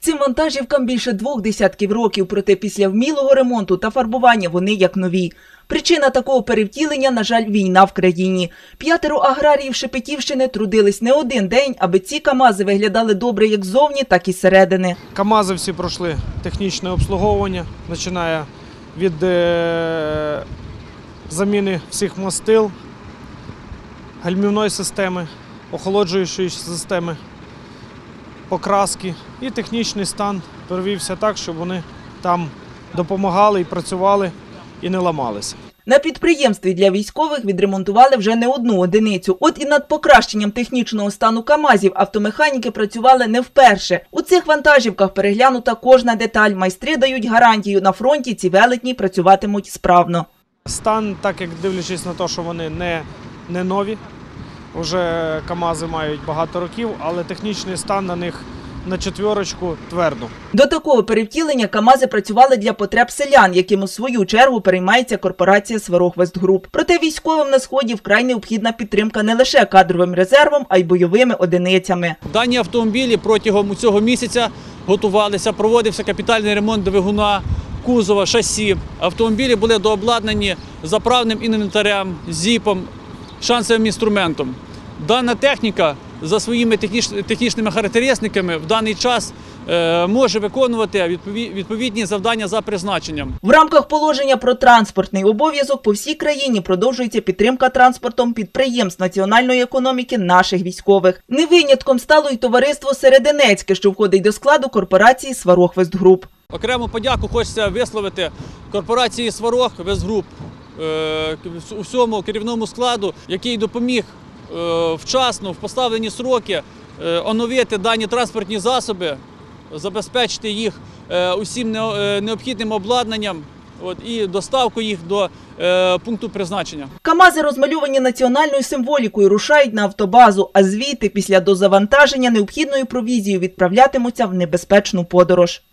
Цим вантажівкам більше 2 десятків років, проте після вмілого ремонту та фарбування вони як нові. Причина такого перевтілення, на жаль, війна в країні. 5 аграріїв Шепетівщини трудились не один день, аби ці КАМАЗи виглядали добре як ззовні, так і зсередини. КАМАЗи всі пройшли технічне обслуговування, починає від заміни всіх мастил, гальмівної системи, охолоджуючої системи, покраски і технічний стан перевівся так, щоб вони там допомагали і працювали, і не ламалися. На підприємстві для військових відремонтували вже не одну одиницю. От і над покращенням технічного стану КАМАЗів автомеханіки працювали не вперше. У цих вантажівках переглянута кожна деталь. Майстри дають гарантію, на фронті ці велетні працюватимуть справно. Стан, так як дивлячись на те, що вони не нові, вже КАМАЗи мають багато років, але технічний стан на них на 4 твердо. До такого перевтілення КАМАЗи працювали для потреб селян, яким у свою чергу переймається корпорація «Сварог-Вестгруп». Проте військовим на Сході вкрай необхідна підтримка не лише кадровим резервом, а й бойовими одиницями. Дані автомобілі протягом цього місяця готувалися, проводився капітальний ремонт двигуна, кузова, шасі. Автомобілі були дообладнані заправним інвентарем, зіпом, шансовим інструментом. Дана техніка за своїми технічними характеристиками в даний час може виконувати відповідні завдання за призначенням. В рамках положення про транспортний обов'язок по всій країні продовжується підтримка транспортом підприємств національної економіки наших військових. Не винятком стало й товариство «Серединецьке», що входить до складу корпорації «Сварог-Вестгруп». Окрему подяку хочеться висловити корпорації «Сварог-Вестгруп», усьому керівному складу, який допоміг вчасно, в поставлені строки оновити дані транспортні засоби, забезпечити їх усім необхідним обладнанням і доставку їх до пункту призначення. КАМАЗи, розмальовані національною символікою, рушають на автобазу, а звідти після дозавантаження необхідною провізією відправлятимуться в небезпечну подорож.